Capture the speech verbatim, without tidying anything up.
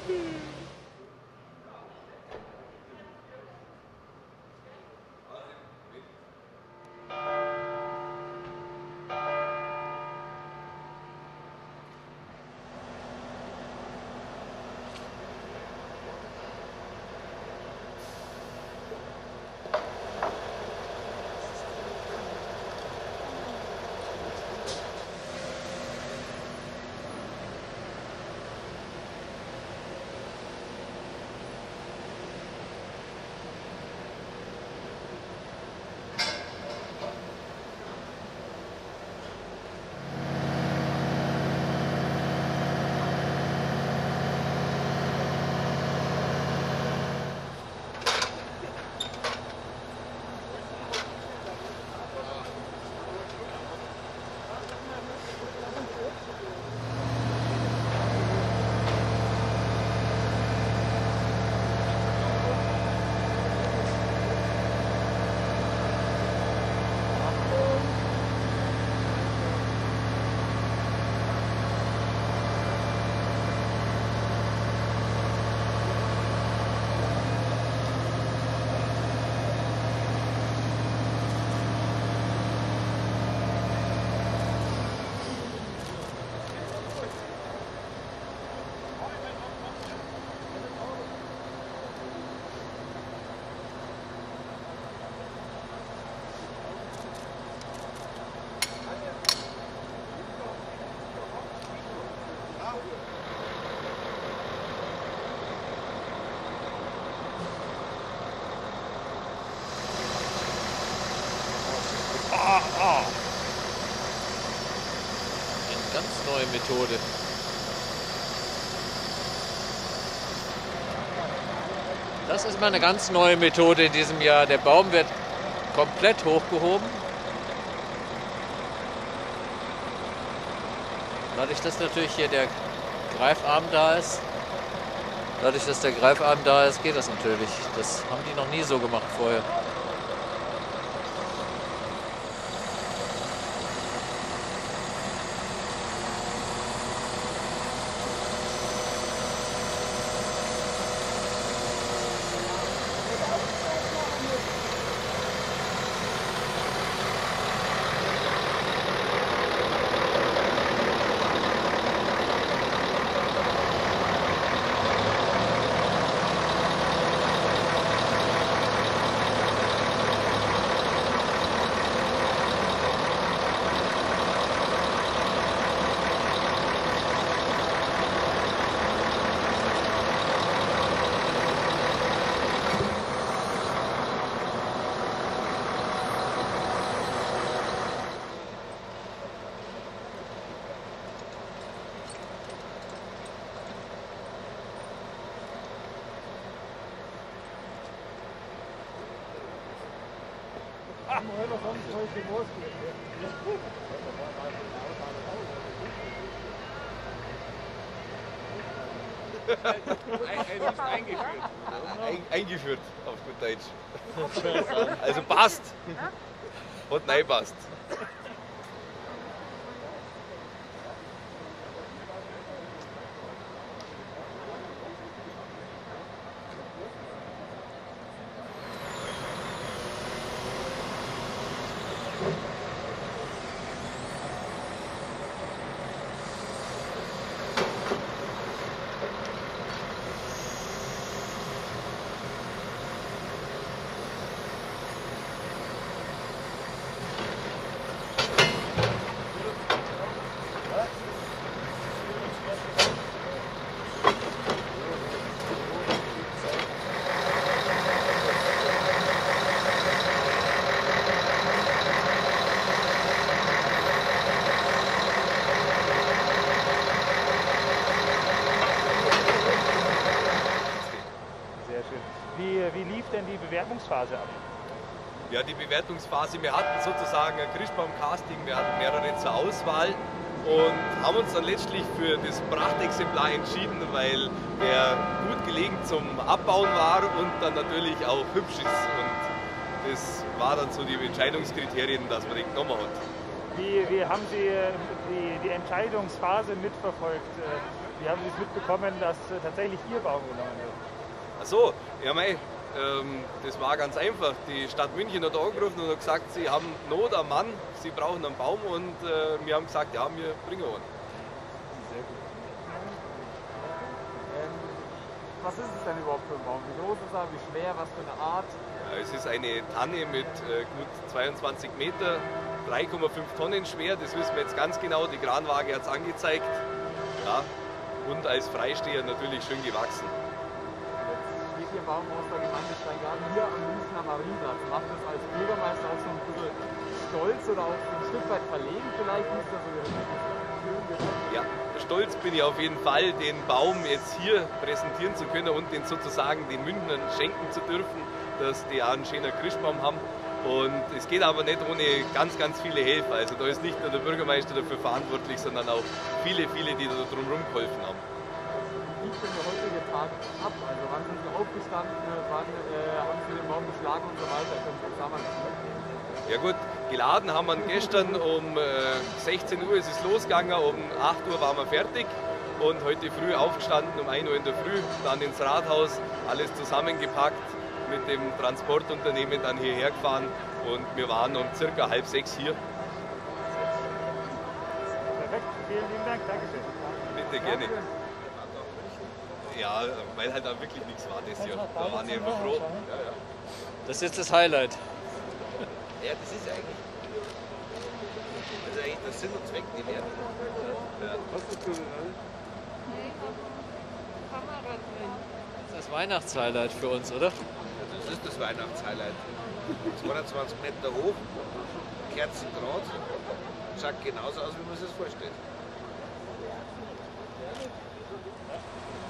Ah, ah. Eine ganz neue Methode. Das ist mal eine ganz neue Methode in diesem Jahr. Der Baum wird komplett hochgehoben. Dadurch, dass natürlich hier der Greifarm da ist, dadurch, dass der Greifarm da ist, geht das natürlich. Das haben die noch nie so gemacht vorher. Eingeführt. Eingeführt, auf gut Deutsch. Also passt. Und nein passt. Wie, wie lief denn die Bewerbungsphase ab? Ja, die Bewertungsphase, wir hatten sozusagen ein Christbaum-Casting, wir hatten mehrere zur Auswahl und haben uns dann letztlich für das Prachtexemplar entschieden, weil er gut gelegen zum Abbauen war und dann natürlich auch hübsch ist. Und das war dann so die Entscheidungskriterien, dass man den genommen hat. Wie, wie haben Sie die, die Entscheidungsphase mitverfolgt? Wie haben Sie es mitbekommen, dass äh, tatsächlich Ihr Baum genommen wird? Ach so, ja mei, ähm, das war ganz einfach. Die Stadt München hat angerufen und hat gesagt, sie haben Not am Mann, sie brauchen einen Baum und äh, wir haben gesagt, ja, wir bringen einen. Sehr gut. Ähm, was ist es denn überhaupt für ein Baum? Wie groß ist er? Wie schwer? Was für eine Art? Ja, es ist eine Tanne mit äh, gut zweiundzwanzig Meter, drei Komma fünf Tonnen schwer, das wissen wir jetzt ganz genau, die Kranwaage hat es angezeigt. Ja, und als Freisteher natürlich schön gewachsen. Jetzt steht Ihr Baum aus der Gemeinde Steingarten hier am Münchner Marienplatz. Macht das als Bürgermeister auch so ein bisschen stolz oder auch so ein Stück weit verlegen vielleicht? Nicht, dass er Ja, stolz bin ich auf jeden Fall, den Baum jetzt hier präsentieren zu können und den sozusagen den Münchnern schenken zu dürfen, dass die auch einen schönen Christbaum haben. Und es geht aber nicht ohne ganz, ganz viele Helfer. Also da ist nicht nur der Bürgermeister dafür verantwortlich, sondern auch viele, viele, die da drumherum geholfen haben. Wie lief denn der heutige Tag ab? Also wann sind Sie aufgestanden, wann äh, haben Sie den Baum geschlagen und so weiter? Können Sie uns da mal mitnehmen? Ja gut, geladen haben wir ihn gestern um äh, sechzehn Uhr ist es losgegangen, um acht Uhr waren wir fertig und heute früh aufgestanden, um ein Uhr in der Früh, dann ins Rathaus, alles zusammengepackt, mit dem Transportunternehmen dann hierher gefahren und wir waren um circa halb sechs hier. Perfekt, vielen lieben Dank, Dankeschön. Bitte gerne. Ja, weil halt da wirklich nichts war das Jahr. Da waren wir einfach froh. Ja, ja. Das ist jetzt das Highlight. Ja, das ist eigentlich, das ist eigentlich der Sinn und Zweck, die werden. Ja. Das ist das Weihnachtshighlight für uns, oder? Das ist das Weihnachtshighlight. zweiundzwanzig Meter hoch, Kerzengrad, schaut genauso aus, wie man sich das vorstellt.